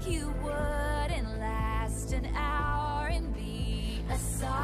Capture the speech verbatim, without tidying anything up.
You wouldn't last an hour and be a song.